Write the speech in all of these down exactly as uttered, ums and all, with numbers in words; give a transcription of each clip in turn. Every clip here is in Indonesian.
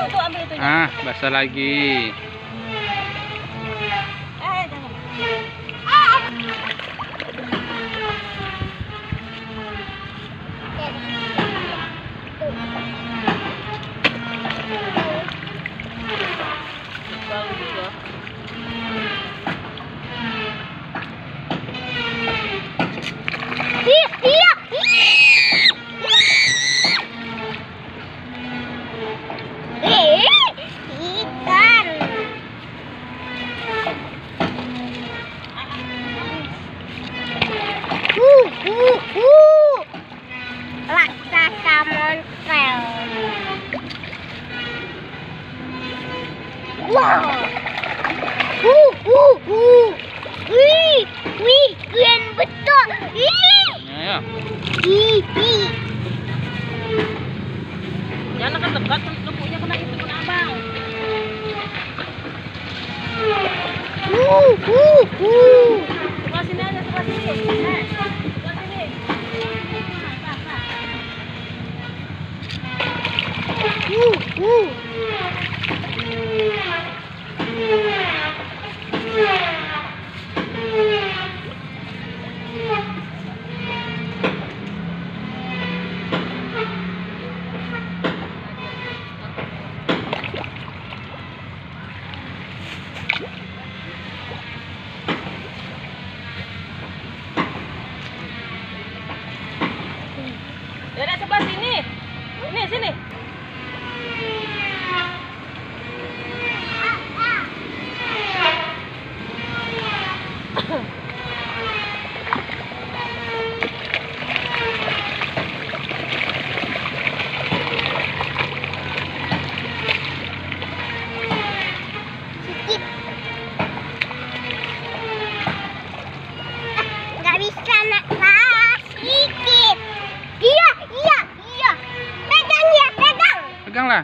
tuh ambil itu. Ah, basah lagi. Eh, jangan. Ah. Iya, iya. Eh, ikan. Uh, uh, uh. Raksasa monster. Wow. Uh, uh, uh. Wih, wih, keren betul. Ih. Ya, ya. Ih, ih. Jangan dekat-dekat, lumpurnya kena itu kena abang. Uh, uh, uh. Sebelah sini aja, sebelah sini. Eh, sebelah sini. Nah, nah, nah. Uh, uh. Dari sebelah sini. Ini sini. Sedikit. Ah, nggak bisa nak pas sedikit. Iya, iya, iya. Pegang ya, pegang. Peganglah.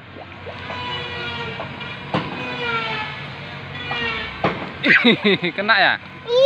Kena ya? Iya.